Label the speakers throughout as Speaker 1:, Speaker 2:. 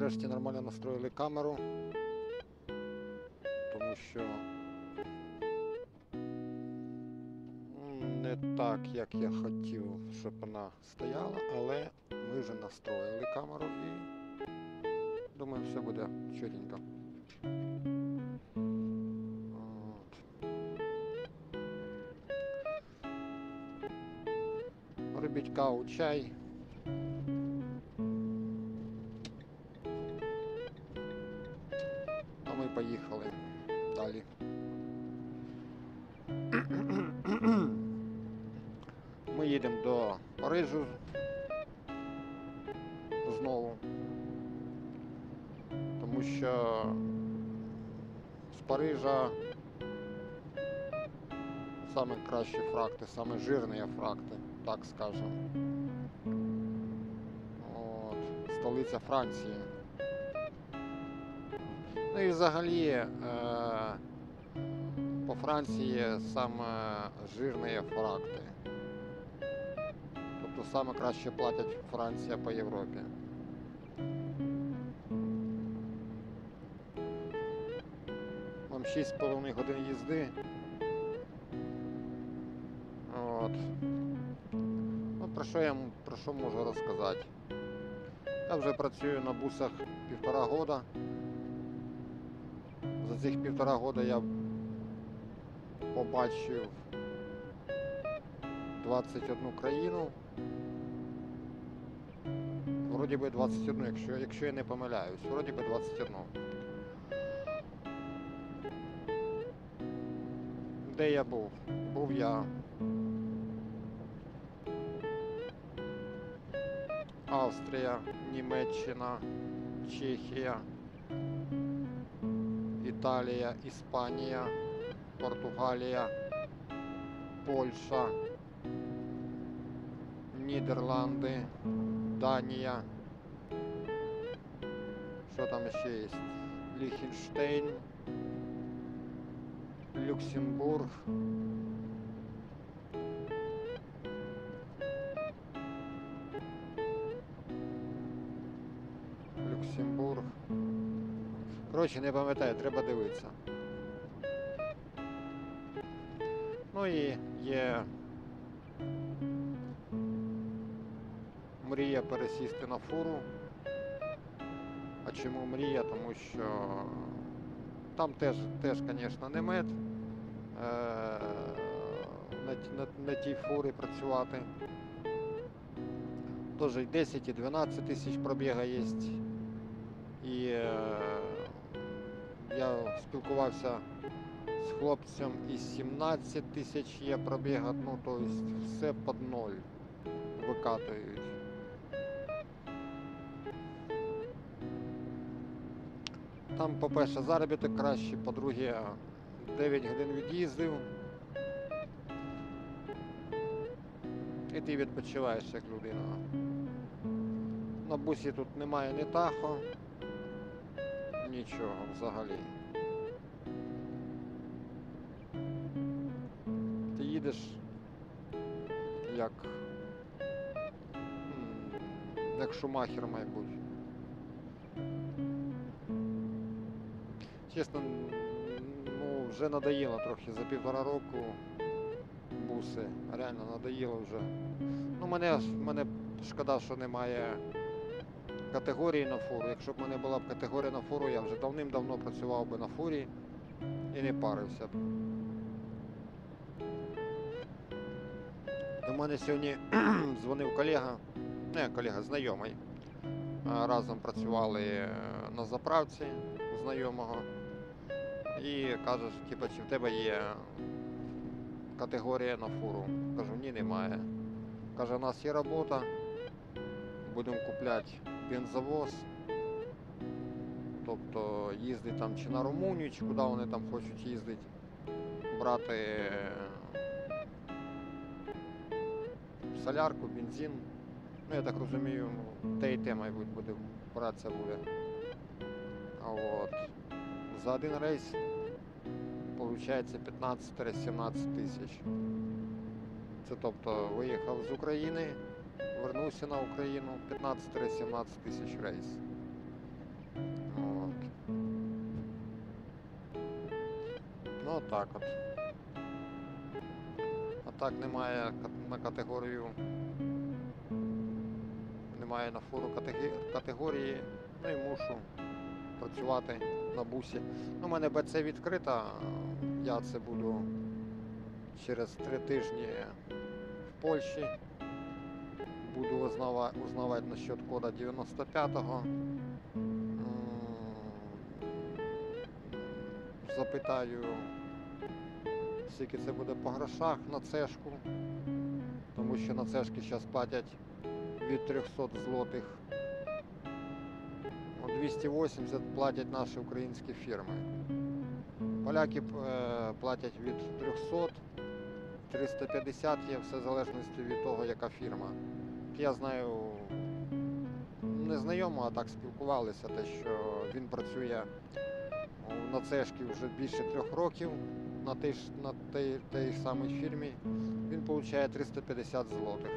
Speaker 1: нарешті нормально настроїли камеру, тому що не так, як я хотів, щоб вона стояла, але ми вже настроїли камеру і думаю, все буде чотенько. Робіть каву, чай. А ми поїхали далі. Ми їдемо до Парижу знову, тому що з Парижа саме кращі фракти, саме жирні фракти, так скажемо. От, столиця Франції. Ну і взагалі по Франції саме жирні фракти. Тобто саме краще платять Франція по Європі. Вам 6,5 годин їзди. От. Ну, про що можу розказати? Я вже працюю на бусах 1,5 года. За цих 1,5 года я побачив 21 країну. Вроді би 21, якщо я не помиляюсь. Вроді би 21. Де я був? Був я Австрія, Німеччина, Чехія, Італія, Іспанія, Португалія, Польща, Нідерланди, Данія. Що там ще є? Ліхтенштейн, Люксембург, Коротше, не пам'ятаю, треба дивитися. Ну і є мрія пересісти на фуру. А чому мрія? Тому що там теж, звісно, не мед на тій фурі працювати. Теж і 10, і 12 тисяч пробіга є. І я спілкувався з хлопцем, і 17 тисяч є пробіга, ну, тобто все під ноль викатують. Там, по-перше, заробіток кращий, по-друге, 9 годин від'їздив. І ти відпочиваєш як людина. На бусі тут немає ні тахо, нічого взагалі. Ти їдеш як Шумахер, мабуть. Чесно, ну, вже надоїло трохи за 1,5 року буси, реально надоїло вже. Ну, мене шкода, що немає категорії на фуру. Якщо б в мене була б категорія на фуру, я вже давним-давно працював би на фурі і не парився б. До мене сьогодні дзвонив колега знайомий. Разом працювали на заправці знайомого. І каже, типу, чи в тебе є категорія на фуру? Кажу, ні, немає. Каже, у нас є робота, будемо купляти бензовоз, тобто їздити там чи на Румунію, чи куди вони там хочуть їздити, брати солярку, бензин. Ну, я так розумію, те і те, мабуть, буде братися буде. А от за один рейс виходить 15-17 тисяч. Це тобто виїхав з України, вернувся на Україну, 15-17 тисяч рейс. Отак от. А так немає на категорію. Немає на фуру категорії. Ну і мушу працювати на бусі. У мене БЦ відкрита. Я це буду через 3 тижні в Польщі. Буду узнавати насчет кода 95-го. Запитаю, скільки це буде по грошах на цешку. Тому що на цешки зараз платять від 300 злотих. 280 платять наші українські фірми. Поляки платять від 300, 350 є, все в залежності від того, яка фірма. Я знаю, не знайомо, а так спілкувалися, те, що він працює на цешки вже більше 3 років на тій самій фірмі. Він отримує 350 злотих.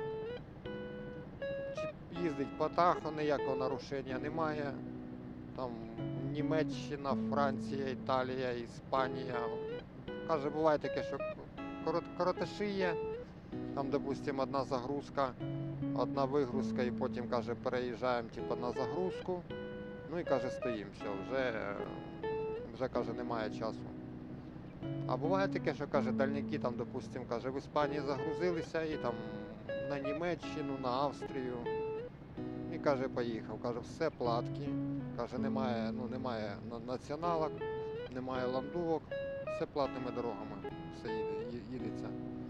Speaker 1: Їздить по Тахо, ніякого нарушення немає. Там Німеччина, Франція, Італія, Іспанія. Каже, буває таке, що коротиші є. Там, допустимо, одна загрузка, одна вигрузка, і потім, каже, переїжджаємо на загрузку. Ну і, каже, стоїмо, все, вже каже, немає часу. А буває таке, що, каже, дальники, там, допустимо, каже, в Іспанії загрузилися і там на Німеччину, на Австрію. І, каже, поїхав. Каже, все платки. Каже, немає націоналок, немає ландувок, все платними дорогами, все їдеться.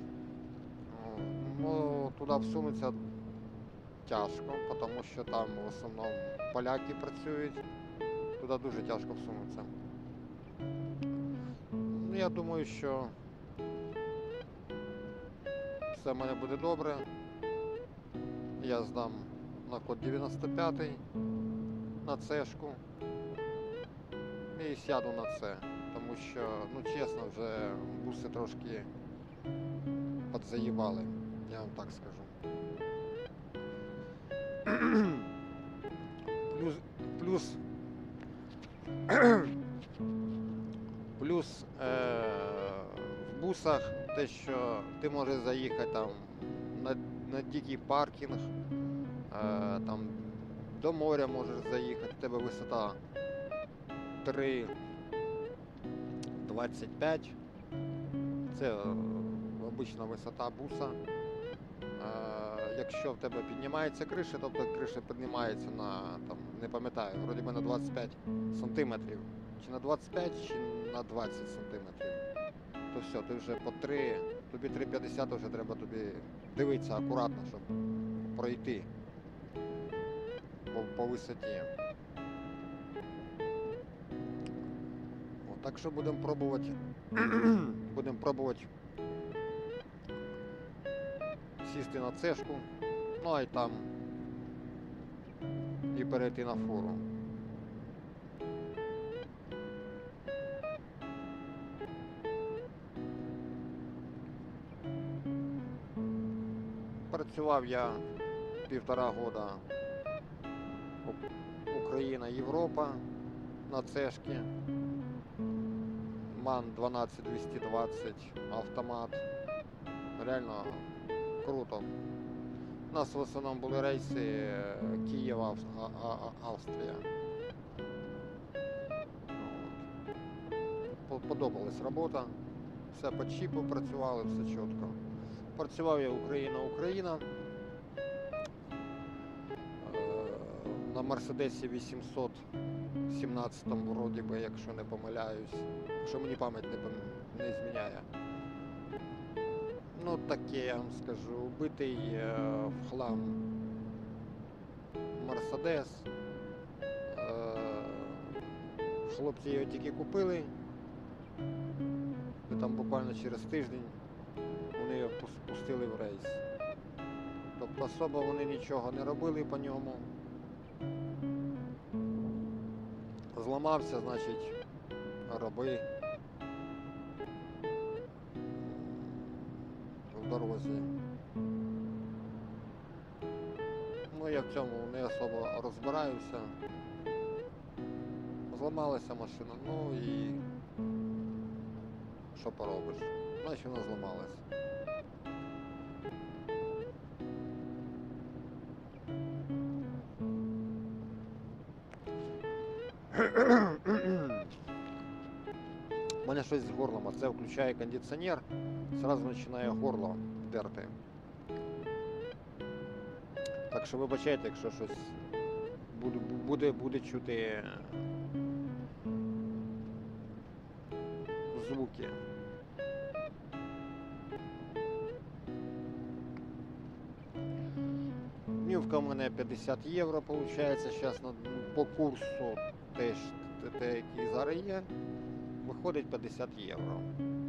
Speaker 1: Ну, туди всунутися тяжко, тому що там в основному поляки працюють, туди дуже тяжко всунутися. Ну, я думаю, що все в мене буде добре. Я здам на код 95 на цешку і сяду на це, тому що, ну чесно, вже буси трошки підзаїбали, я вам так скажу. Плюс в бусах те, що ти можеш заїхати там на дикий паркінг, там до моря можеш заїхати, в тебе висота 3,25, це обична висота буса. Якщо в тебе піднімається криша, тобто криша піднімається на, там, не пам'ятаю, вроді би на 25 сантиметрів, чи на 25, чи на 20 сантиметрів, то все, ти вже по 3, тобі 3,50 вже треба тобі дивитися акуратно, щоб пройти по висоті. От, так що будемо пробувати сісти на цешку, ну а й там і перейти на фуру. Працював я 1,5 года Україна, Європа на цешки. МАН 12220 автомат. Реально круто. У нас в основному були рейси Києва, Австрія. Подобалась робота. Все по чіпу працювали, все чітко. Працював я Україна. На Мерседесі 817 вроді би, якщо не помиляюсь. Якщо мені пам'ять не зміняє. Ну таке, я вам скажу, убитий в хлам Мерседес. Хлопці його тільки купили. І там буквально через тиждень вони його пустили в рейс. Тобто особо вони нічого не робили по ньому. Зламався, значить, роби в дорозі. Ну, я в цьому не особо розбираюся. Зламалася машина, ну і що поробиш? Значить вона зламалась. У мене щось з горлом, а це включає кондиціонер, зразу починає горло дерти. Так що вибачайте, якщо щось буде чути звуки. Днювка у мене 50 євро, виходить, зараз по курсу теж те, який зараз є, виходить 50 євро.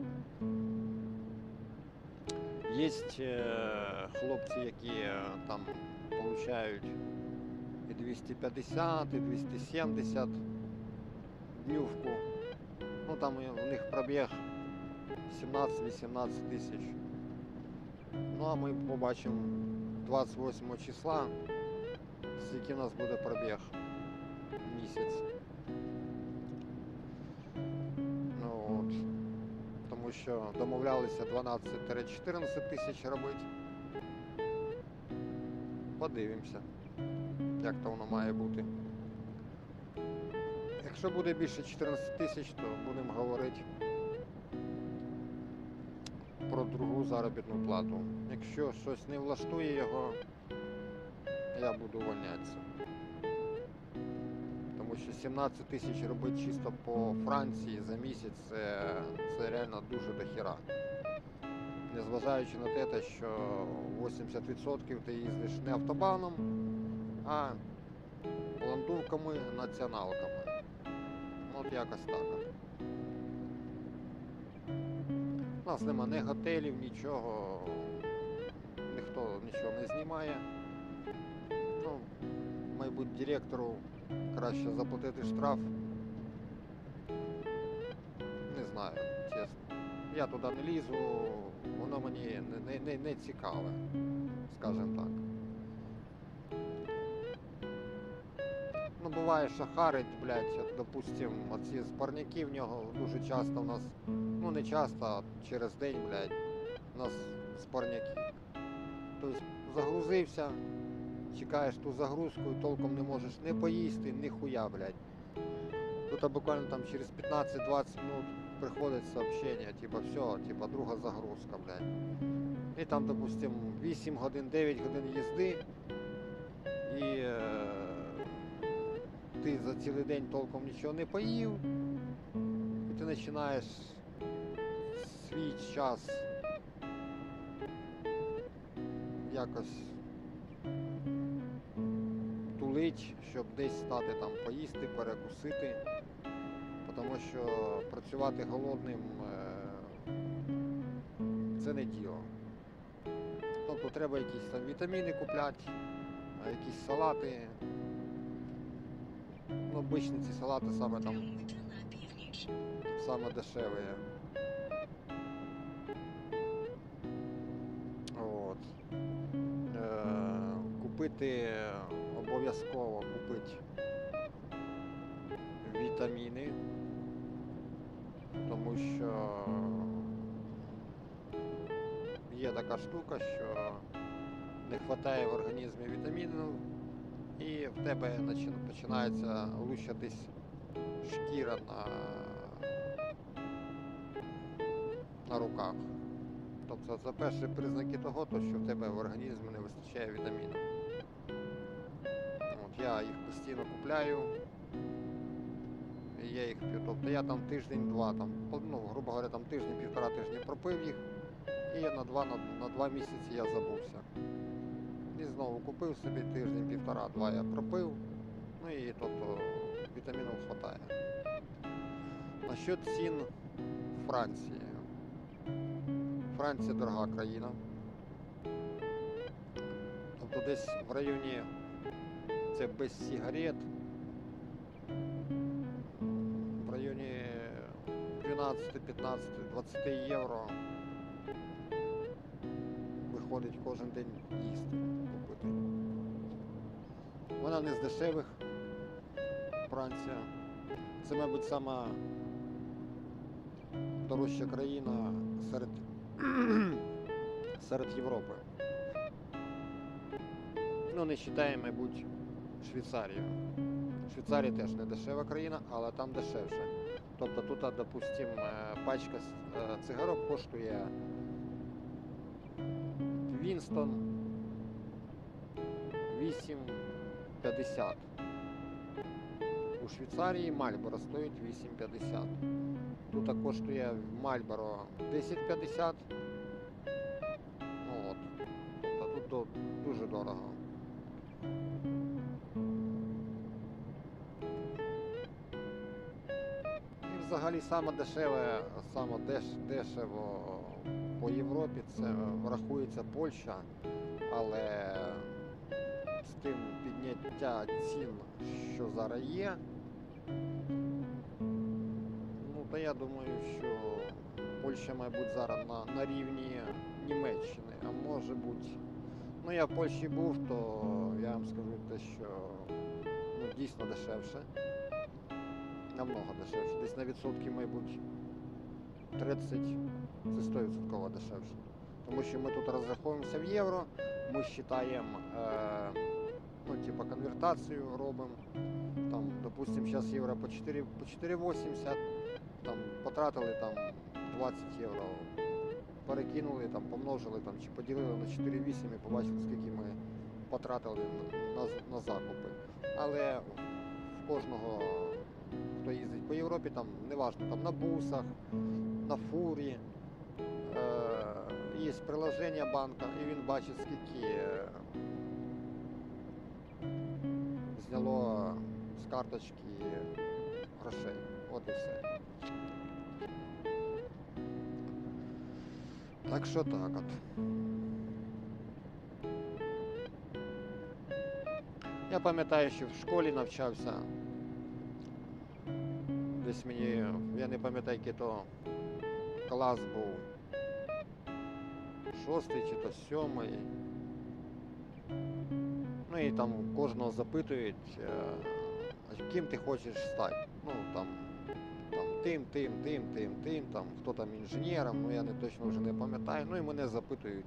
Speaker 1: Є хлопці, які там получають і 250, і 270 днювку. Ну там у них пробіг 17-18 тисяч. Ну а ми побачимо 28 числа, скільки у нас буде пробіг місяць. Ну от. Тому що домовлялися 12-14 тисяч робити. Подивимося, як то воно має бути. Якщо буде більше 14 тисяч, то будемо говорити про другу заробітну плату. Якщо щось не влаштує його, я буду увольнятися. Тому що 17 тисяч робити чисто по Франції за місяць, це реально дуже дохіра. Незважаючи на те, що 80% ти їздиш не автобаном, а ландувками, націоналками. От якось так. У нас нема ні готелів, нічого, ніхто нічого не знімає. Ну, мабуть, директору краще заплатити штраф. Не знаю, чесно. Я туди не лізу, воно мені не цікаве, скажімо так. Ну, буває, що харить, блядь, от, допустим, оці спарняки в нього дуже часто у нас, ну не часто, а через день, блядь, у нас спарняки. Тобто загрузився, чекаєш ту загрузку і толком не можеш не поїсти, ні хуя, блядь. Тут буквально там через 15-20 минут приходить сообщение, типа все, типа друга загрузка, блядь. І там, допустим, 8 годин, 9 годин їзди, і ти за цілий день толком нічого не поїв, і ти починаєш свій час якось тулить, щоб десь стати там поїсти, перекусити, тому що працювати голодним це не діло. Тобто треба якісь там вітаміни купляти, якісь салати. Ну, обичні ці салати саме дешеві. От. Купити, обов'язково купити вітаміни, тому що є така штука, що не вистачає в організмі вітамінів, і в тебе починається лущатись шкіра на руках. Тобто це перші признаки того, що в тебе в організмі не вистачає вітамінів. От, я їх постійно купляю, і я їх п'ю. Тобто я там тиждень-два, ну, грубо говоря, там тиждень-півтора тижні пропив їх, і на 2 місяці я забувся. І знову купив собі тиждень-півтора-два я пропив, ну і тобто вітамінів вистачає. Насчет цін в Франції. Франція дорога країна. Тобто десь в районі, це без сигарет, в районі 12, 15, 20 євро виходить кожен день їсти, купити. Вона не з дешевих, Франція. Це, мабуть, сама дорожча країна серед, серед Європи. Ну, не вважаємо, мабуть, Швейцарію. Швейцарія теж не дешева країна, але там дешевше. Тобто тут, допустим, пачка цигарок коштує Вінстон 8,50. У Швейцарії Мальборо стоїть 8,50. Тут коштує Мальборо 10,50. Ну, от. Тобто тут дуже дорого. І взагалі саме дешеве, дешево по Європі це рахується Польща, але з тим підняття цін, що зараз є, ну то я думаю, що Польща, мабуть, зараз на рівні Німеччини, а може бути, ну я в Польщі був, то я вам скажу те, що ну, дійсно дешевше, намного дешевше, десь на відсотки, мабуть, 30, це 100% дешевше. Тому що ми тут розраховуємося в євро, ми вважаємо, ну, типа конвертацію робимо. Там, допустим, зараз євро по 4,80, там потратили там 20 євро, перекинули, там, помножили там, чи поділили на 4,8 і побачили, скільки ми потратили на закупи. Але в кожного, хто їздить по Європі, там неважно, там на бусах, на фурі, є приложення банка, і він бачить, скільки зняло з карточки грошей. От і все. Так що так от. Я пам'ятаю, що в школі навчався. Десь мені, я не пам'ятаю, який то клас був. 6-й чи то 7-й. Ну і там кожного запитують, ким ти хочеш стати. Ну там тим, там, хто там інженером, ну я не точно вже не пам'ятаю. Ну і мене запитують,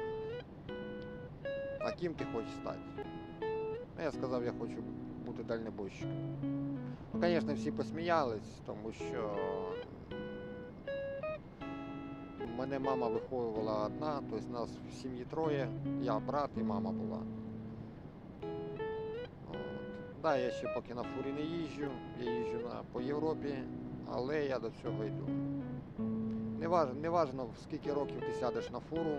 Speaker 1: а ким ти хочеш стати? Ну, я сказав, я хочу бути дальнобойщиком. Ну, звісно, всі посміялись, тому що мене мама виховувала одна, тобто нас в сім'ї троє, я, брат і мама була. От. Да, я ще поки на фурі не їжджу, я їжджу по Європі, але я до цього йду. Неважно, в скільки років ти сядеш на фуру,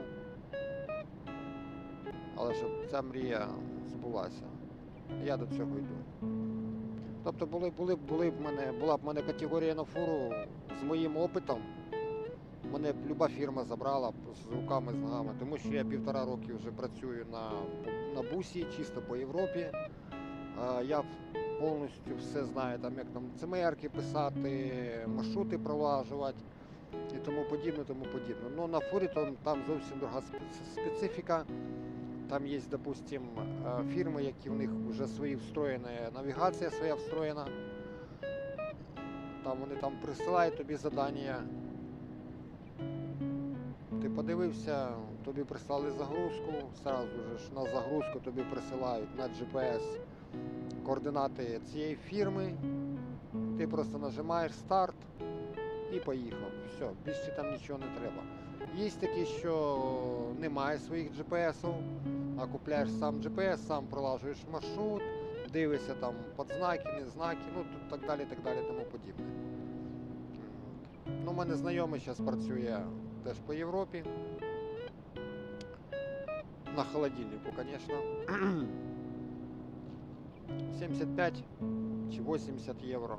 Speaker 1: але щоб ця мрія збулася, я до цього йду. Тобто була б в мене категорія на фуру з моїм опитом, мене б люба фірма забрала з руками, з ногами, тому що я 1,5 роки вже працюю на бусі, чисто по Європі. Я повністю все знаю, там, як там ЦМРки писати, маршрути пролажувати і тому подібне, тому подібне. Ну на фурі там зовсім друга специфіка. Там є, допустим, фірми, які в них вже свої встроєні, навігація своя встроєна. Там вони там присилають тобі завдання. Ти подивився, тобі прислали загрузку, одразу ж на загрузку тобі присилають на GPS координати цієї фірми. Ти просто нажимаєш старт і поїхав. Все, більше там нічого не треба. Є такі, що немає своїх GPS-ів, а купляєш сам GPS, сам пролажуєш маршрут, дивишся там під знаки, не знаки, ну так далі, тому подібне. Ну, у мене знайомий зараз працює теж по Європі. На холодильнику, звісно. 75 чи 80 євро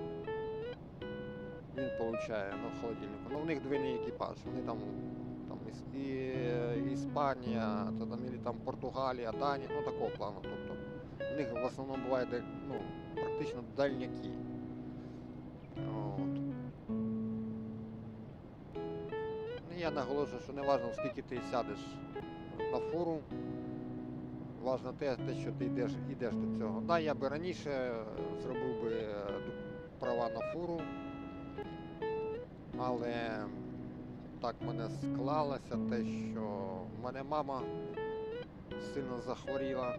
Speaker 1: він отримує на холодильнику. Ну, у них двійний екіпаж. Вони там Іспанія, там Португалія, Данія, ну такого плану. Тобто у них в основному буває практично дальняки. От. Я наголошую, що не важливо, скільки ти сядеш на фуру, важливо те, що ти йдеш до цього. Да, я би раніше зробив би права на фуру, Але так в мене склалося те, що в мене мама сильно захворіла.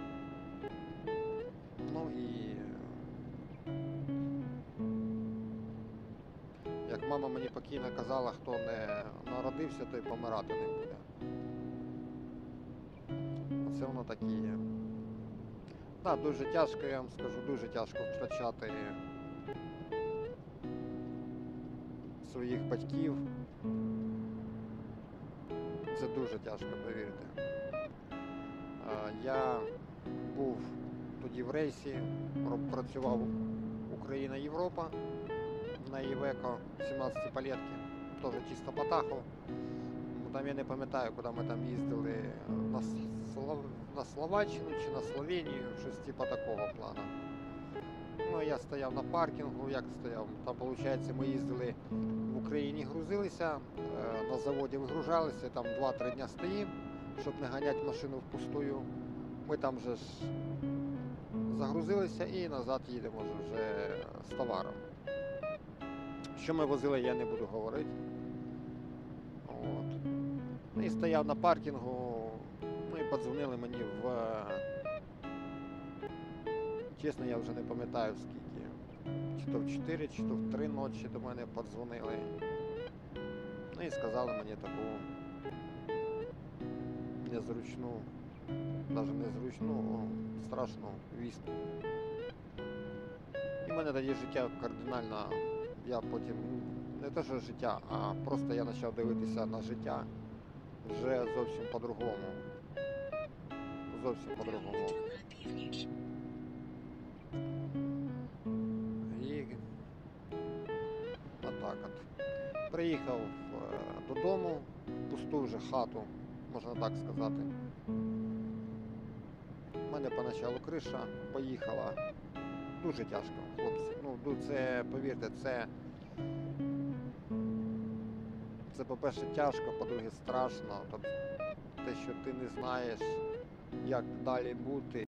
Speaker 1: Ну і як мама мені покійно казала, хто не народився, той помирати не буде. Оце воно так і є. Так, дуже тяжко, я вам скажу, дуже тяжко втрачати своїх батьків. Це дуже тяжко, повірте. Я був тоді в рейсі, працював Україна-Європа на Івеко 17 палетки, теж чисто по Тахо. Там я не пам'ятаю, куди ми там їздили, на Словаччину чи на Словенію, щось типу такого плану. Ну, я стояв на паркінгу, як стояв, там, виходить, ми їздили в Україні, грузилися, на заводі вигружалися, там 2-3 дня стоїмо, щоб не ганяти машину впустую. Ми там вже ж загрузилися і назад їдемо вже з товаром. Що ми возили, я не буду говорити. От. Ну, і стояв на паркінгу, ну і подзвонили мені чесно, я вже не пам'ятаю скільки. Чи то в 4, чи то в 3 ночі до мене подзвонили. Ну і сказали мені таку незручну, навіть незручну, страшну вістку. І в мене тоді життя кардинально, я потім, не те що життя, а просто я почав дивитися на життя вже зовсім по-другому. Зовсім по-другому. І отак от. Приїхав додому, в пусту вже хату, можна так сказати. У мене поначалу криша поїхала. Дуже тяжко, хлопці. Ну, це, повірте, це по-перше, тяжко, по-друге, страшно. Тобто, те, що ти не знаєш, як далі бути.